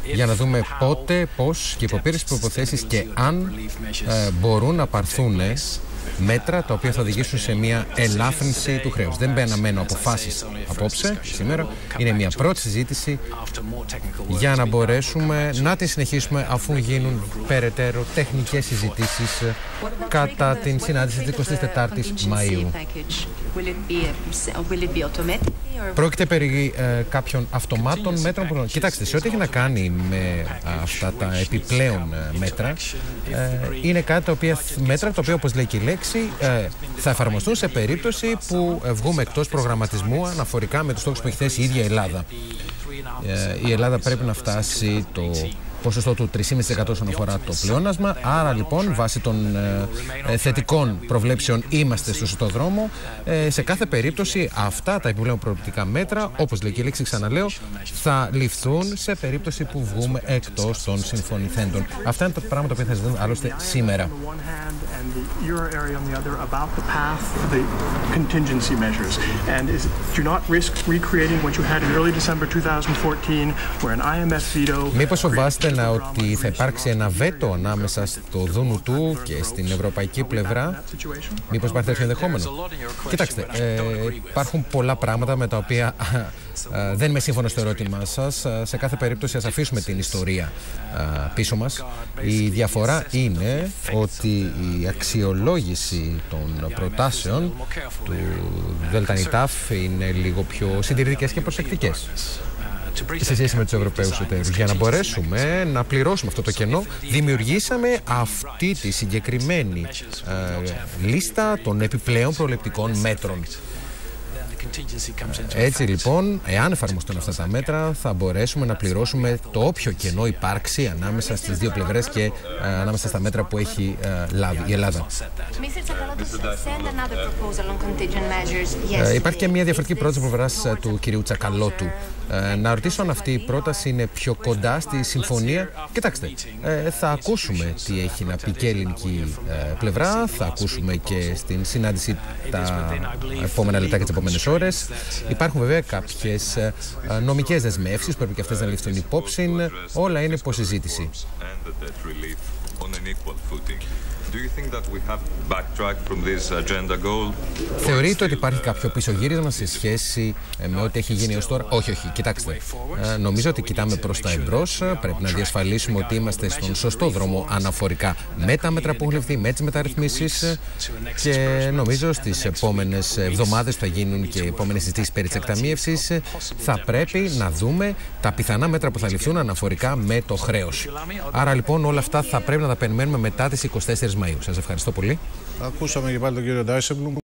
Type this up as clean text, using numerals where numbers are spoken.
για να δούμε πότε, πώς και υπό ποιες προϋποθέσεις και αν μπορούν να πάρθουν μέτρα τα οποία θα οδηγήσουν σε μια ελάφρυνση του χρέους. Δεν αναμένω αποφάσεις απόψε, σήμερα. Είναι μια πρώτη συζήτηση για να μπορέσουμε να τη συνεχίσουμε αφού γίνουν περαιτέρω τεχνικές συζητήσεις κατά την συνάντηση της 24ης Μαΐου. Πρόκειται περί κάποιων αυτομάτων μέτρων που... Κοιτάξτε, σε ό,τι έχει να κάνει με αυτά τα επιπλέον μέτρα, είναι κάτι μέτρα τα οποία, όπως λέει και η λέξη, θα εφαρμοστούν σε περίπτωση που βγούμε εκτός προγραμματισμού αναφορικά με τους στόχους που έχει θέσει η ίδια η Ελλάδα. Η Ελλάδα πρέπει να φτάσει το ποσοστό του 3,5% όσον αφορά το πλεόνασμα. Άρα λοιπόν, βάσει των θετικών προβλέψεων, είμαστε στο σωστό δρόμο. Σε κάθε περίπτωση, αυτά τα επιπλέον προοπτικά μέτρα, όπως λέει και η λέξη, ξαναλέω, θα ληφθούν σε περίπτωση που βγούμε εκτός των συμφωνηθέντων. Αυτά είναι τα πράγματα που θα συζητούν άλλωστε σήμερα. Μήπως φοβάστε ότι θα υπάρξει ένα βέτο ανάμεσα στο Δούνου του και στην ευρωπαϊκή πλευρά? Μήπως υπάρχει τέτοιο ενδεχόμενο? Κοιτάξτε, υπάρχουν πολλά πράγματα με τα οποία δεν είμαι σύμφωνο στο ερώτημά σας. Σε κάθε περίπτωση ας αφήσουμε την ιστορία πίσω μας. Η διαφορά είναι ότι η αξιολόγηση των προτάσεων του ΔΝΤ είναι λίγο πιο συντηρητικές και προσεκτικές σε σχέση με τους Ευρωπαίους εταίρους. Για να μπορέσουμε να πληρώσουμε αυτό το κενό, δημιουργήσαμε αυτή τη συγκεκριμένη λίστα των επιπλέον προληπτικών μέτρων. Έτσι λοιπόν, εάν εφαρμοστούν αυτά τα μέτρα, θα μπορέσουμε να πληρώσουμε το όποιο κενό υπάρξει ανάμεσα στις δύο πλευρές και ανάμεσα στα μέτρα που έχει λάβει η Ελλάδα. Υπάρχει και μια διαφορετική πρόταση από πλευράς του κυρίου Τσακαλώτου. Να ρωτήσω αν αυτή η πρόταση είναι πιο κοντά στη συμφωνία. Κοιτάξτε, θα ακούσουμε τι έχει να πει και η ελληνική πλευρά, θα ακούσουμε και στην συνάντηση τα επόμενα λεπτά και τις επόμενες ώρες. Υπάρχουν βέβαια κάποιες νομικές δεσμεύσεις, πρέπει και αυτές να ληφθούν υπόψη. Όλα είναι υποσυζήτηση. Θεωρείτε ότι υπάρχει κάποιο πίσω γύρισμα σε σχέση με ό,τι έχει γίνει έως τώρα? Όχι, κοιτάξτε. Νομίζω ότι κοιτάμε προς τα εμπρός. Πρέπει να διασφαλίσουμε ότι είμαστε στον σωστό δρόμο αναφορικά με τα μέτρα που έχουν ληφθεί, με τις μεταρρυθμίσεις. Και νομίζω στις επόμενες εβδομάδες που θα γίνουν και οι επόμενες συζητήσεις περί της εκταμείευσης, θα πρέπει να δούμε τα πιθανά μέτρα που θα ληφθούν αναφορικά με το χρέος. Άρα λοιπόν όλα αυτά θα πρέπει να τα περιμένουμε μετά τις 24 Μαΐου. Σας ευχαριστώ πολύ. Ακούσαμε και πάλι τον κύριο Ντάισεμπλουμ.